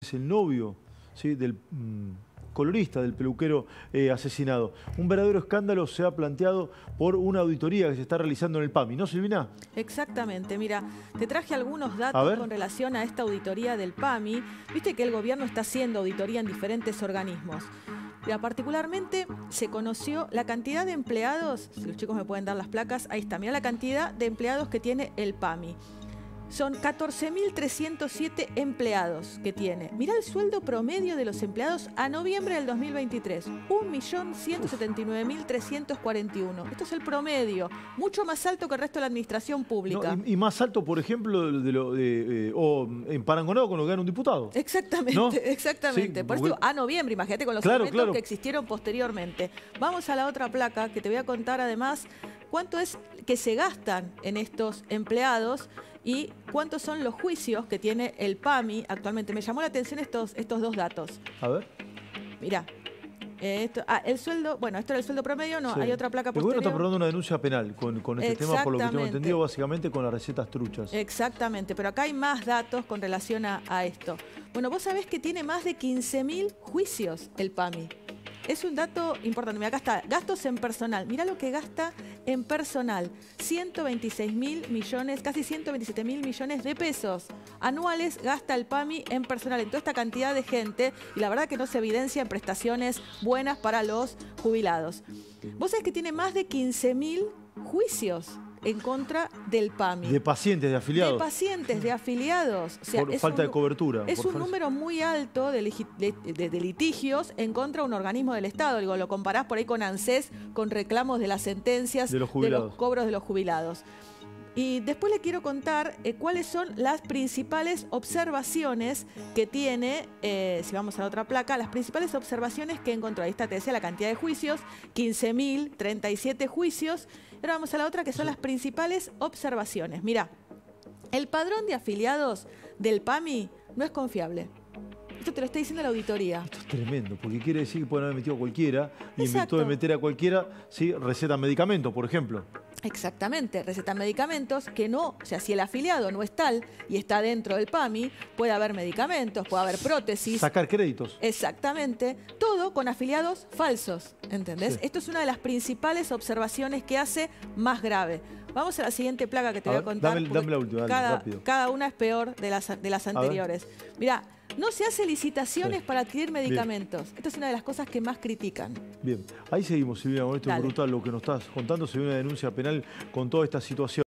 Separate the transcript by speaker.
Speaker 1: es el novio, ¿sí?, del colorista, del peluquero asesinado. Un verdadero escándalo se ha planteado por una auditoría que se está realizando en el PAMI, ¿no, Silvina?
Speaker 2: Exactamente. Mira, te traje algunos datos con relación a esta auditoría del PAMI. Viste que el gobierno está haciendo auditoría en diferentes organismos. Mira, particularmente se conoció la cantidad de empleados, si los chicos me pueden dar las placas, ahí está, mira la cantidad de empleados que tiene el PAMI. Son 14.307 empleados que tiene. Mirá el sueldo promedio de los empleados a noviembre del 2023. 1.179.341. Esto es el promedio. Mucho más alto que el resto de la administración pública.
Speaker 1: No, y más alto, por ejemplo, o emparangonado con lo que gana un diputado.
Speaker 2: Exactamente,
Speaker 1: ¿no?
Speaker 2: exactamente.
Speaker 1: Sí,
Speaker 2: por eso a noviembre, imagínate con los aumentos que existieron posteriormente. Vamos a la otra placa que te voy a contar además cuánto es que se gastan en estos empleados y cuántos son los juicios que tiene el PAMI actualmente. Me llamó la atención estos dos datos.
Speaker 1: A ver.
Speaker 2: Mirá. El sueldo, bueno, esto era el sueldo promedio, no, sí. Hay otra placa
Speaker 1: posterior.
Speaker 2: posterior.
Speaker 1: El gobierno está probando una denuncia penal con este tema, por lo que tengo entendido, básicamente con las recetas truchas.
Speaker 2: Exactamente, pero acá hay más datos con relación a esto. Bueno, vos sabés que tiene más de 15.000 juicios el PAMI. Es un dato importante. Mira, acá está, gastos en personal. Mirá lo que gasta en personal. 126.000 millones, casi 127.000 millones de pesos anuales gasta el PAMI en personal, en toda esta cantidad de gente. Y la verdad que no se evidencia en prestaciones buenas para los jubilados. Vos sabés que tiene más de 15.000 juicios en contra del PAMI.
Speaker 1: De pacientes, de afiliados.
Speaker 2: De pacientes, de afiliados. O sea,
Speaker 1: por falta de cobertura.
Speaker 2: Es un número muy alto de litigios en contra de un organismo del Estado. Digo, lo comparás por ahí con ANSES, con reclamos de las sentencias, de los cobros de los jubilados. Y después le quiero contar cuáles son las principales observaciones que tiene, si vamos a la otra placa, las principales observaciones que encontró. Ahí está, te decía la cantidad de juicios, 15.037 juicios. Ahora vamos a la otra, que son las principales observaciones. Mirá, el padrón de afiliados del PAMI no es confiable. Esto te lo está diciendo la auditoría.
Speaker 1: Esto es tremendo, porque quiere decir que pueden haber metido a cualquiera, y en virtud de meter a cualquiera, ¿sí?, recetan medicamentos, por ejemplo.
Speaker 2: Exactamente, recetan medicamentos que no, o sea, si el afiliado no es tal y está dentro del PAMI, puede haber medicamentos, puede haber prótesis.
Speaker 1: Sacar créditos.
Speaker 2: Exactamente, todo con afiliados falsos, ¿entendés? Sí. Esto es una de las principales observaciones que hace más grave. Vamos a la siguiente placa que te voy a contar.
Speaker 1: Dame la última, rápido.
Speaker 2: Cada una es peor de las anteriores. Mirá, no se hace licitaciones para adquirir medicamentos. Bien. Esta es una de las cosas que más critican.
Speaker 1: Bien, ahí seguimos, Silvina, con esto brutal lo que nos estás contando. Se ve una denuncia penal con toda esta situación.